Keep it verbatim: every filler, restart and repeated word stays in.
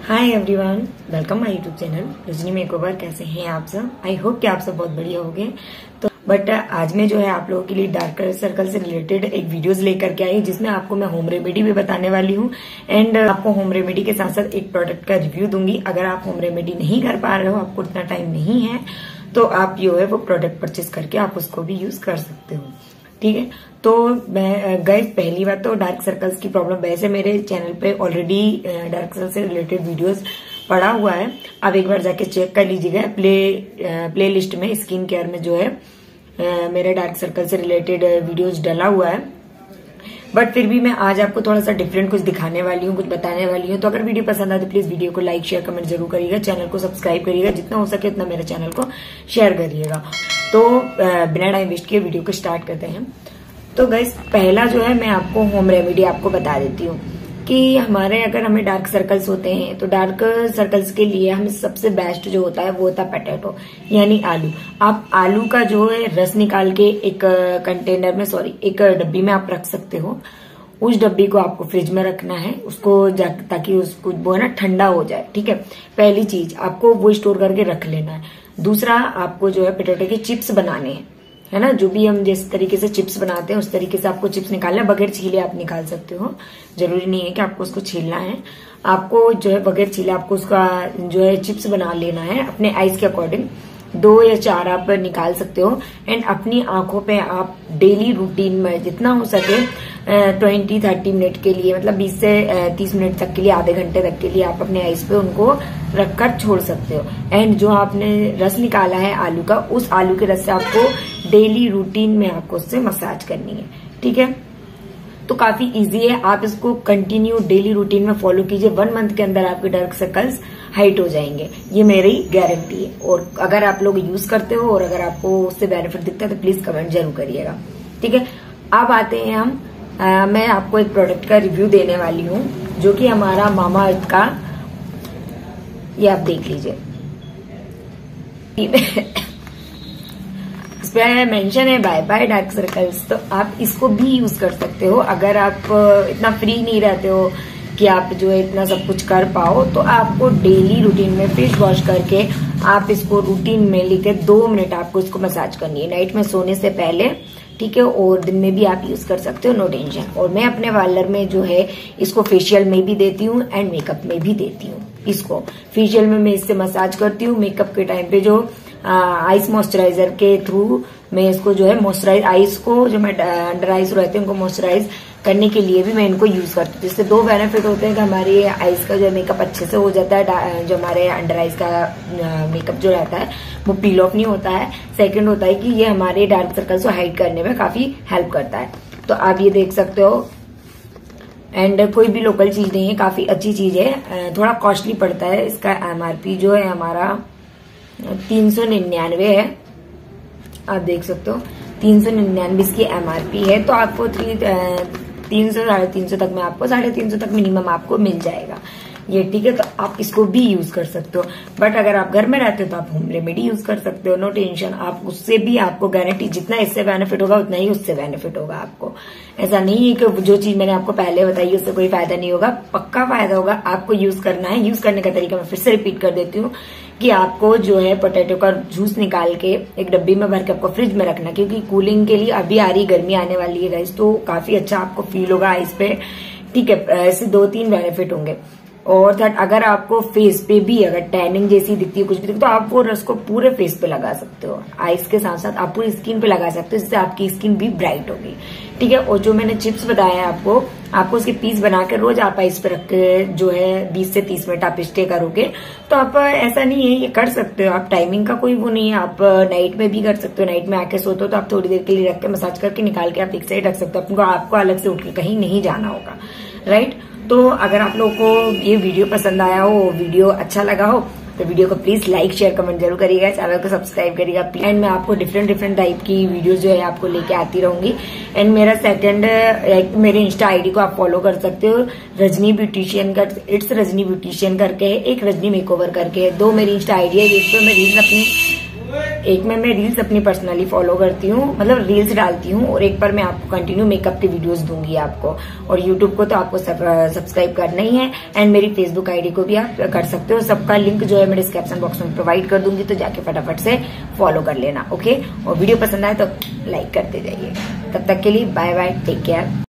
Hi everyone, welcome my YouTube channel Rajni makeover. कैसे हैं आप सब? आई होप कि आप सब बहुत बढ़िया होंगे। तो बट आज मैं जो है आप लोगों के लिए डार्क सर्कल से रिलेटेड एक वीडियोस लेकर के आई, जिसमें आपको मैं होम रेमेडी भी बताने वाली हूँ एंड आपको होम रेमेडी के साथ साथ एक प्रोडक्ट का रिव्यू दूंगी। अगर आप होम रेमेडी नहीं कर पा रहे हो, आपको इतना टाइम नहीं है, तो आप जो है वो प्रोडक्ट परचेज करके आप उसको भी यूज कर सकते हो। ठीक है, तो मैं गाइस पहली बात तो डार्क सर्कल्स की प्रॉब्लम, वैसे मेरे चैनल पे ऑलरेडी डार्क सर्कल से रिलेटेड वीडियोस पड़ा हुआ है, आप एक बार जाके चेक कर लीजिएगा। प्ले प्ले लिस्ट में स्किन केयर में जो है मेरे डार्क सर्कल से रिलेटेड वीडियोस डला हुआ है। बट फिर भी मैं आज आपको थोड़ा सा डिफरेंट कुछ दिखाने वाली हूँ, कुछ बताने वाली हूँ। तो अगर वीडियो पसंद आए तो प्लीज वीडियो को लाइक शेयर कमेंट जरूर करिएगा, चैनल को सब्सक्राइब करिएगा, जितना हो सके उतना मेरे चैनल को शेयर करिएगा। तो बिना टाइम वेस्ट किए वीडियो को स्टार्ट करते हैं। तो गाइस पहला जो है मैं आपको होम रेमेडी आपको बता देती हूँ कि हमारे अगर हमें डार्क सर्कल्स होते हैं तो डार्क सर्कल्स के लिए हमें सबसे बेस्ट जो होता है वो होता है पोटैटो, यानी आलू। आप आलू का जो है रस निकाल के एक कंटेनर में, सॉरी एक डब्बी में आप रख सकते हो। उस डब्बी को आपको फ्रिज में रखना है उसको, ताकि उसको वो है ना ठंडा हो जाए। ठीक है, पहली चीज आपको वो स्टोर करके रख लेना है। दूसरा आपको जो है पोटैटो के चिप्स बनाने हैं, है ना, जो भी हम जिस तरीके से चिप्स बनाते हैं उस तरीके से आपको चिप्स निकालना है। बगैर छीले आप निकाल सकते हो, जरूरी नहीं है कि आपको उसको छीलना है। आपको जो है बगैर छीले आपको उसका जो है चिप्स बना लेना है अपने आइज के अकॉर्डिंग। दो या चार आप निकाल सकते हो एंड अपनी आंखों पे आप डेली रूटीन में जितना हो सके ट्वेंटी थर्टी मिनट के लिए, मतलब बीस से तीस मिनट तक के लिए, आधे घंटे तक के लिए आप अपने आइज पे उनको रखकर छोड़ सकते हो। एंड जो आपने रस निकाला है आलू का, उस आलू के रस से आपको डेली रूटीन में आपको उससे मसाज करनी है। ठीक है, तो काफी इजी है, आप इसको कंटिन्यू डेली रूटीन में फॉलो कीजिए। वन मंथ के अंदर आपके डार्क सर्कल्स हाइट हो जाएंगे, ये मेरी गारंटी है। और अगर आप लोग यूज करते हो और अगर आपको उससे बेनिफिट दिखता है तो प्लीज कमेंट जरूर करिएगा। ठीक है, अब आते हैं हम आ, मैं आपको एक प्रोडक्ट का रिव्यू देने वाली हूँ जो कि हमारा मामा अर्थ का, ये आप देख लीजिए। इस पे मेंशन है बाय बाय डार्क सर्कल्स, तो आप इसको भी यूज कर सकते हो। अगर आप इतना फ्री नहीं रहते हो कि आप जो है इतना सब कुछ कर पाओ, तो आपको डेली रूटीन में फेस वॉश करके आप इसको रूटीन में लेके दो मिनट आपको इसको मसाज करनी है नाइट में सोने से पहले। ठीक है, और दिन में भी आप यूज कर सकते हो, नो टेंशन। और मैं अपने पार्लर में जो है इसको फेशियल में भी देती हूँ एंड मेकअप में भी देती हूँ। इसको फेशियल में मैं इससे मसाज करती हूँ, मेकअप के टाइम पे जो आइस मॉइस्चराइजर के थ्रू मैं इसको जो है मॉइस्चराइज आइस को, जो मैं अंडर आइस रहते हैं उनको मॉइस्चराइज करने के लिए भी मैं इनको यूज करती हूँ। जिससे दो बेनिफिट होते हैं कि हमारी आइस का जो मेकअप अच्छे से हो जाता है, जो हमारे अंडर आइस का मेकअप जो रहता है वो पील ऑफ नहीं होता है। सेकंड होता है कि ये हमारे डार्क सर्कल्स को हाइड करने में काफी हेल्प करता है। तो आप ये देख सकते हो, एंड कोई भी लोकल चीज नहीं है, काफी अच्छी चीज है। थोड़ा कॉस्टली पड़ता है, इसका एमआरपी जो है हमारा तीन सौ निन्यानवे है, आप देख सकते हो तीन सौ निन्यानवे इसकी एमआरपी है। तो आपको थ्री तीन सौ साढ़े तीन सौ तक में आपको साढ़े तीन सौ तक मिनिमम आपको मिल जाएगा ये। ठीक है, तो आप इसको भी यूज कर सकते हो। बट अगर आप घर में रहते हो तो आप होम रेमेडी यूज कर सकते हो, नो टेंशन। आप उससे भी आपको गारंटी, जितना इससे बेनिफिट होगा उतना ही उससे बेनिफिट होगा आपको। ऐसा नहीं है कि जो चीज मैंने आपको पहले बताई उससे कोई फायदा नहीं होगा, पक्का फायदा होगा। आपको यूज करना है। यूज करने का तरीका मैं फिर से रिपीट कर देती हूँ कि आपको जो है पोटैटो का जूस निकाल के एक डब्बी में भर के आपको फ्रिज में रखना, क्योंकि कूलिंग के लिए अभी आ रही गर्मी आने वाली है गाइस, तो काफी अच्छा आपको फील होगा आइस पे। ठीक है, ऐसे दो तीन बेनिफिट होंगे। और थर्ड, अगर आपको फेस पे भी अगर टैनिंग जैसी दिखती है, कुछ भी दिखती है, तो आप वो रस को पूरे फेस पे लगा सकते हो। आइस के साथ साथ आप पूरी स्किन पे लगा सकते हो, जिससे आपकी स्किन भी ब्राइट होगी। ठीक है, और जो मैंने चिप्स बताया है आपको, आपको उसके पीस बनाकर रोज आप आइस पे रख के जो है बीस से तीस मिनट आप स्टे करोगे, तो आप ऐसा नहीं है, ये कर सकते हो आप। टाइमिंग का कोई वो नहीं है, आप नाइट में भी कर सकते हो। नाइट में आके सोते हो तो आप थोड़ी देर के लिए रख के मसाज करके निकाल के आप एक साइड रख सकते हो। आपको आपको अलग से उठ के कहीं नहीं जाना होगा, राइट। तो अगर आप लोगों को ये वीडियो पसंद आया हो, वीडियो अच्छा लगा हो, तो वीडियो को प्लीज लाइक शेयर कमेंट जरूर करिएगा, चैनल को सब्सक्राइब करिएगा प्लीज। एंड मैं आपको डिफरेंट डिफरेंट टाइप की वीडियो जो है आपको लेके आती रहूंगी। एंड मेरा सेकंड, मेरे इंस्टा आईडी को आप फॉलो कर सकते हो, रजनी ब्यूटिशियन कर, इट्स रजनी ब्यूटिशियन करके है, एक रजनी मेकओवर करके है। दो मेरी इंस्टा आईडी है जिसपे मैं रील्स अपनी एक में मैं रील्स अपनी पर्सनली फॉलो करती हूँ, मतलब रील्स डालती हूँ, और एक पर मैं आपको कंटिन्यू मेकअप की वीडियोस दूंगी आपको। और यूट्यूब को तो आपको सब्सक्राइब करना ही है, एंड मेरी फेसबुक आईडी को भी आप कर सकते हो। सबका लिंक जो है मैं डिस्क्रिप्शन बॉक्स में प्रोवाइड कर दूंगी, तो जाके फटाफट से फॉलो कर लेना। ओके, और वीडियो पसंद आए तो लाइक करते जाइए। तब तक के लिए बाय बाय, टेक केयर।